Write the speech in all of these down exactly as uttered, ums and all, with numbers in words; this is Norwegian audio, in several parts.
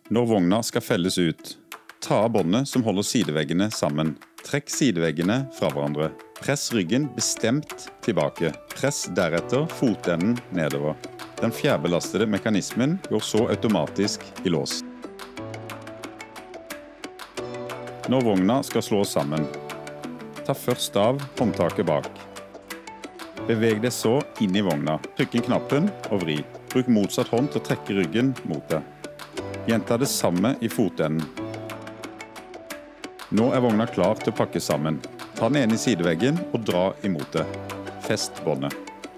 Når vogna skal felles ut, ta av båndet som holder sideveggene sammen. Trekk sideveggene fra hverandre. Press ryggen bestemt tilbake. Press deretter fotenden nedover. Den fjærbelastede mekanismen går så automatisk i lås. Når vogna skal slås sammen, ta først av håndtaket bak. Beveg deg så inn i vogna. Trykk inn knappen og vri. Bruk motsatt hånd til å trekke ryggen mot deg. Gjenta det samme i fotenden. Nå er vogna klar til å pakke sammen. Ta den ene i sideveggen og dra imot det. Fest båndet.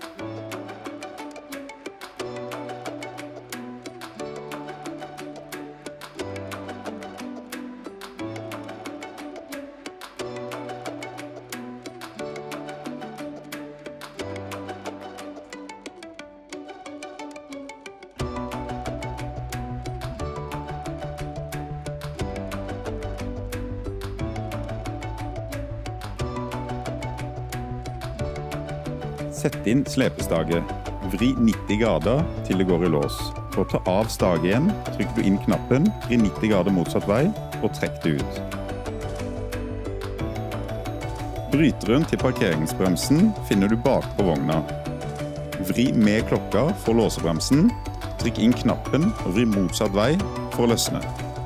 Sett inn slepestaget. Vri nitti grader til det går i lås. For å ta av staget igjen, trykker du inn knappen, vri nitti grader motsatt vei og trekk det ut. Bryteren til parkeringsbremsen finner du bak på vogna. Vri med klokka for låsebremsen, trykk inn knappen og vri motsatt vei for å løsne.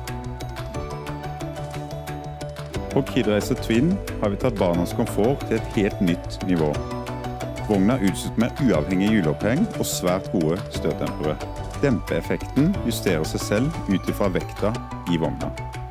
På Kid Racer Twin har vi tatt barnas komfort til et helt nytt nivå. Vogna er utstyrt med uavhengig hjuloppheng og svært gode støtdempere. Dempeeffekten justerer seg selv ut ifra vekta i vogna.